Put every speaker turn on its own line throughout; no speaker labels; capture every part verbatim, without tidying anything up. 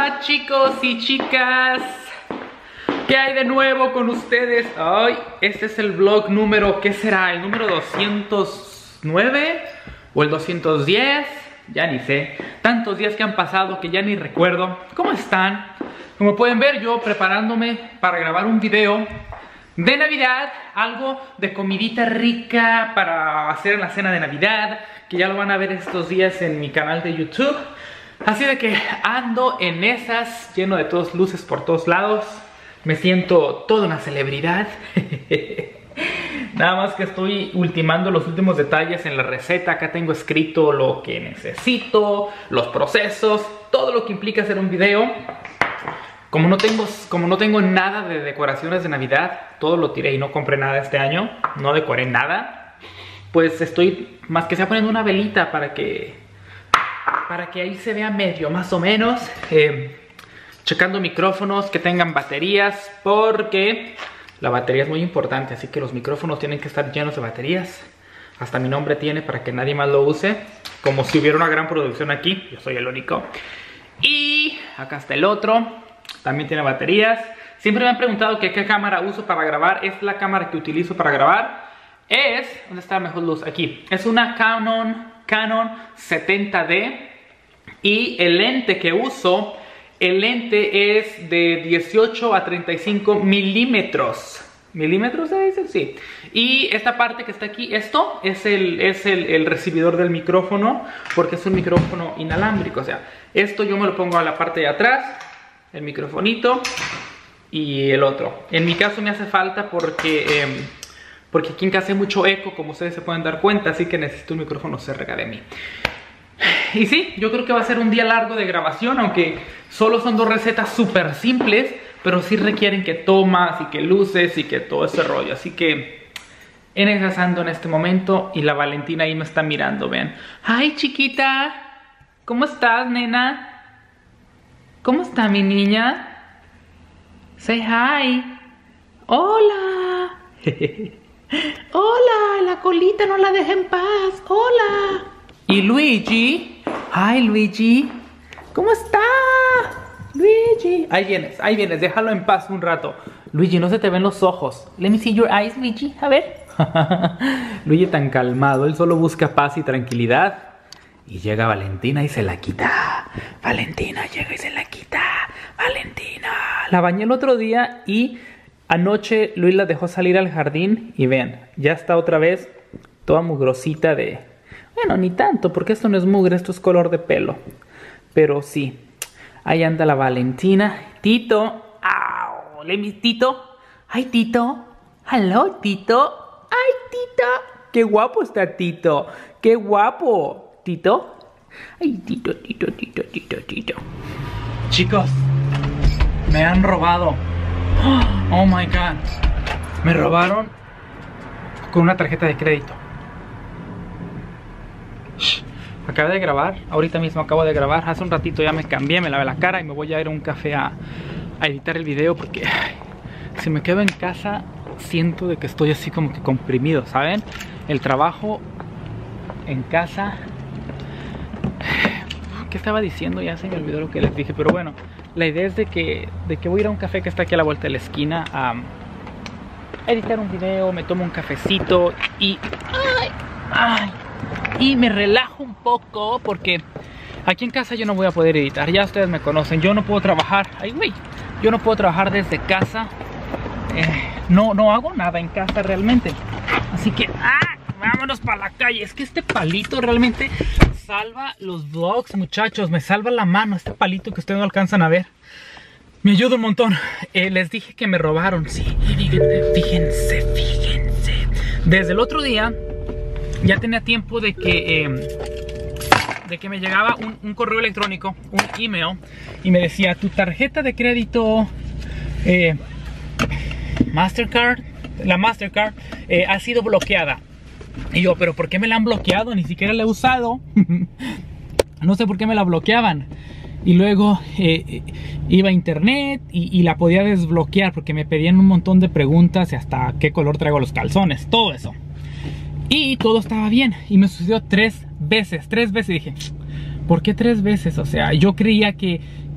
Hola chicos y chicas, ¿qué hay de nuevo con ustedes? Ay, este es el vlog número, ¿qué será? ¿El número doscientos nueve o el doscientos diez? Ya ni sé, tantos días que han pasado que ya ni recuerdo. ¿Cómo están? Como pueden ver, yo preparándome para grabar un video de Navidad, algo de comidita rica para hacer en la cena de Navidad, que ya lo van a ver estos días en mi canal de YouTube. Así de que ando en esas, lleno de todas luces por todos lados. Me siento toda una celebridad. Nada más que estoy ultimando los últimos detalles en la receta. Acá tengo escrito lo que necesito, los procesos, todo lo que implica hacer un video. Como no tengo, como no tengo nada de decoraciones de Navidad, todo lo tiré y no compré nada este año, no decoré nada, pues estoy más que sea poniendo una velita para que, para que ahí se vea medio, más o menos. Eh, checando micrófonos que tengan baterías, porque la batería es muy importante, así que los micrófonos tienen que estar llenos de baterías. Hasta mi nombre tiene para que nadie más lo use, como si hubiera una gran producción aquí, yo soy el único. Y acá está el otro, también tiene baterías. Siempre me han preguntado que qué cámara uso para grabar. Es la cámara que utilizo para grabar. Es, ¿dónde está la mejor luz? Aquí. Es una Canon, Canon setenta D. Y el lente que uso, el lente es de dieciocho a treinta y cinco milímetros. ¿Milímetros se dice? Sí. Y esta parte que está aquí, esto es, el, es el, el recibidor del micrófono, porque es un micrófono inalámbrico. O sea, esto yo me lo pongo a la parte de atrás, el microfonito y el otro. En mi caso me hace falta porque, eh, porque aquí en casa hay mucho eco, como ustedes se pueden dar cuenta, así que necesito un micrófono cerca de mí. Y sí, yo creo que va a ser un día largo de grabación, aunque solo son dos recetas súper simples, pero sí requieren que tomas y que luces y que todo ese rollo. Así que en esas ando en este momento y la Valentina ahí me está mirando, vean. ¡Ay, chiquita! ¿Cómo estás, nena? ¿Cómo está mi niña? Say hi. Hola. Hola, la colita no la deja en paz. Hola. ¿Y Luigi? Hi, Luigi. ¿Cómo está? Luigi. Ahí vienes, ahí vienes. Déjalo en paz un rato. Luigi, no se te ven los ojos. Let me see your eyes, Luigi. A ver. Luigi tan calmado. Él solo busca paz y tranquilidad. Y llega Valentina y se la quita. Valentina llega y se la quita. Valentina. La bañé el otro día y anoche Luis la dejó salir al jardín. Y vean, ya está otra vez toda mugrosita de... Bueno, ni tanto, porque esto no es mugre, esto es color de pelo. Pero sí, ahí anda la Valentina. Tito. ¡Au! ¿Le mi Tito? ¡Ay, Tito! ¡Hello, Tito! ¡Ay, Tito! ¡Qué guapo está Tito! ¡Qué guapo! ¿Tito? Ay, Tito, Tito, Tito, Tito, Tito. Chicos, me han robado. Oh my god. Me robaron con una tarjeta de crédito. Shh. Acabé de grabar, ahorita mismo acabo de grabar. Hace un ratito ya me cambié, me lavé la cara y me voy a ir a un café a, a editar el video, porque ay, si me quedo en casa siento de que estoy así como que comprimido, ¿saben? El trabajo en casa... ¿Qué estaba diciendo? Ya se me olvidó lo que les dije. Pero bueno, la idea es de que, de que voy a ir a un café que está aquí a la vuelta de la esquina a, a editar un video, me tomo un cafecito y... ¡Ay! ¡Ay! Y me relajo un poco porque aquí en casa yo no voy a poder editar. Ya ustedes me conocen, yo no puedo trabajar... ¡Ay, güey! Yo no puedo trabajar desde casa. Eh, no, no hago nada en casa realmente. Así que... ¡Ah! Vámonos para la calle. Es que este palito realmente salva los vlogs, muchachos. Me salva la mano. Este palito que ustedes no alcanzan a ver me ayuda un montón. eh, Les dije que me robaron. Sí, fíjense, fíjense. Desde el otro día ya tenía tiempo de que eh, de que me llegaba un, un correo electrónico, un email, y me decía: tu tarjeta de crédito eh, Mastercard, la Mastercard eh, ha sido bloqueada. Y yo, ¿pero por qué me la han bloqueado? Ni siquiera la he usado. No sé por qué me la bloqueaban. Y luego eh, iba a internet y, y la podía desbloquear porque me pedían un montón de preguntas y hasta qué color traigo los calzones, todo eso. Y todo estaba bien. Y me sucedió tres veces, tres veces. Dije, ¿por qué tres veces? O sea, yo creía que,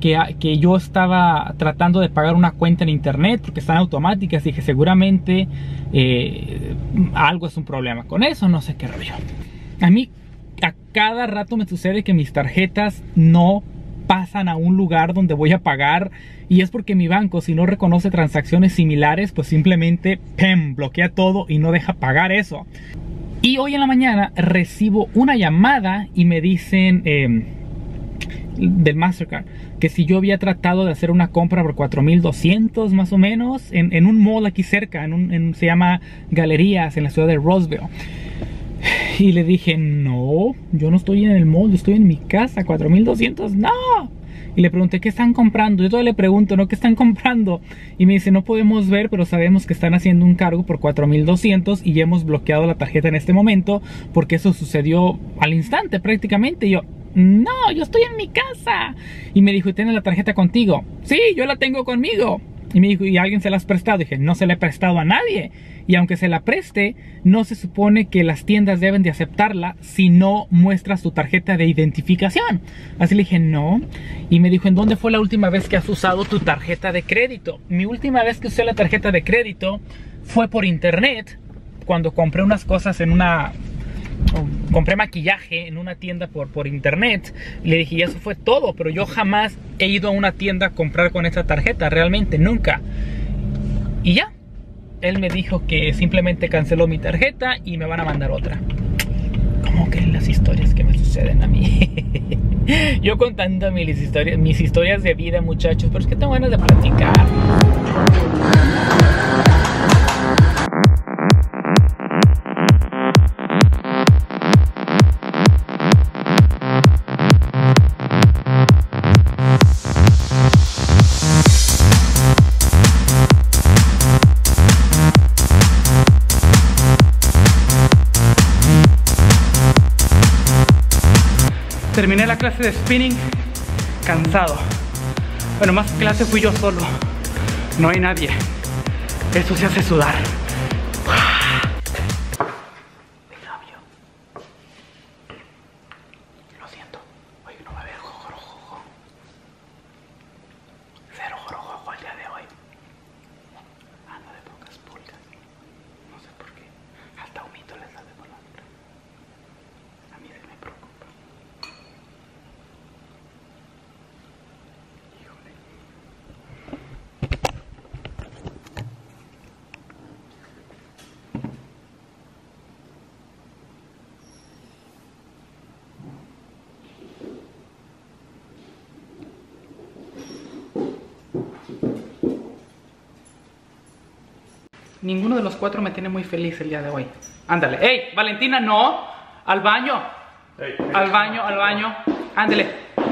que, que yo estaba tratando de pagar una cuenta en internet porque están automáticas. Dije, seguramente eh, algo es un problema con eso, no sé qué rollo. A mí a cada rato me sucede que mis tarjetas no pasan a un lugar donde voy a pagar, y es porque mi banco, si no reconoce transacciones similares, pues simplemente ¡pem!, bloquea todo y no deja pagar eso. Y hoy en la mañana recibo una llamada y me dicen eh, del Mastercard que si yo había tratado de hacer una compra por cuatro mil doscientos más o menos en, en un mall aquí cerca, en un, en, se llama Galerías, en la ciudad de Roseville. Y le dije, no, yo no estoy en el mall, yo estoy en mi casa, cuatro mil doscientos, no. Y le pregunté, ¿qué están comprando? Yo todavía le pregunto, ¿no? ¿Qué están comprando? Y me dice, no podemos ver, pero sabemos que están haciendo un cargo por cuatro mil doscientos y ya hemos bloqueado la tarjeta en este momento porque eso sucedió al instante prácticamente. Y yo, no, yo estoy en mi casa. Y me dijo, ¿y tienes la tarjeta contigo? Sí, yo la tengo conmigo. Y me dijo, ¿y alguien se la has prestado? Dije, no se la he prestado a nadie. Y aunque se la preste, no se supone que las tiendas deben de aceptarla si no muestras tu tarjeta de identificación. Así le dije, no. Y me dijo, ¿en dónde fue la última vez que has usado tu tarjeta de crédito? Mi última vez que usé la tarjeta de crédito fue por internet, cuando compré unas cosas en una... compré maquillaje en una tienda por, por internet. Le dije, y eso fue todo, pero yo jamás he ido a una tienda a comprar con esa tarjeta, realmente, nunca. Y ya, él me dijo que simplemente canceló mi tarjeta y me van a mandar otra. ¿Cómo creen las historias que me suceden a mí? Yo contando mis historias, mis historias de vida, muchachos, pero es que tengo ganas de platicar. Terminé la clase de spinning cansado. Bueno, más clase fui yo solo. No hay nadie. Eso se hace sudar. Lo siento. Hoy no va a haber jojorojojo. Cero jorojojo el día de hoy. Ando de pocas pulgas. No sé por qué. Hasta humito le sale por la cara. A mí se me preocupa. Ninguno de los cuatro me tiene muy feliz el día de hoy. Ándale. ¡Ey! Valentina, no. Al baño. Hey, hey, al baño, al baño. Ándale.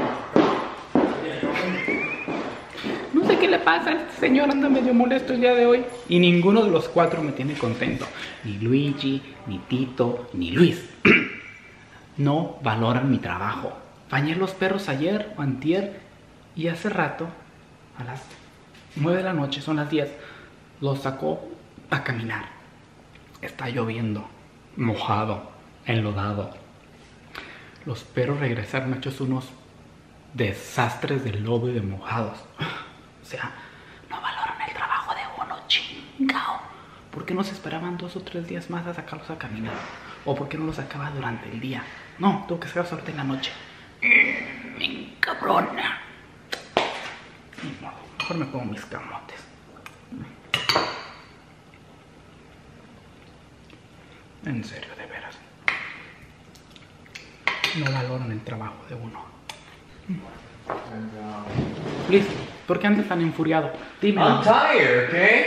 No sé qué le pasa. Este señor anda medio molesto el día de hoy. Y ninguno de los cuatro me tiene contento. Ni Luigi, ni Tito, ni Luis. No valoran mi trabajo. Bañé los perros ayer o antier. Y hace rato, a las nueve de la noche, son las diez, los sacó a caminar. Está lloviendo, mojado, enlodado. Los perros regresaron hechos unos desastres de lodo y de mojados. O sea, no valoran el trabajo de uno, chingao. ¿Por qué no se esperaban dos o tres días más a sacarlos a caminar? ¿O por qué no los sacaba durante el día? No, tengo que sacarlos ahorita en la noche. Me encabrona. Ni modo, mejor me pongo mis camotes. En serio, de veras. No valoran el trabajo de uno. Liz, ¿por qué andas tan enfuriado? Dime.
I'm tired, okay?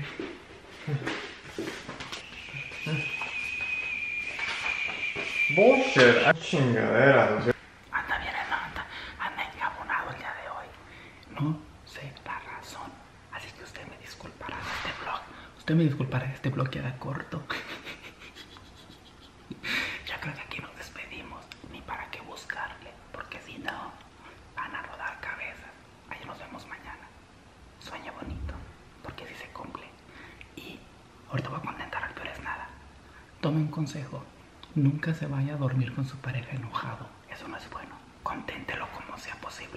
Bullshit. Ah, chingadera.
Anda bien, anda, anda encabronado el día de hoy. No sé la razón. Así que usted me disculpará de este vlog. Usted me disculpará de este vlog que era corto. Yo creo que aquí nos despedimos. Ni para qué buscarle. Porque si no, van a rodar cabezas. Ahí nos vemos mañana. Sueña bonito. Porque si se cumple. Y ahorita voy a contentar al peor es nada. Tome un consejo. Nunca se vaya a dormir con su pareja enojado. Eso no es bueno. Conténtelo como sea posible.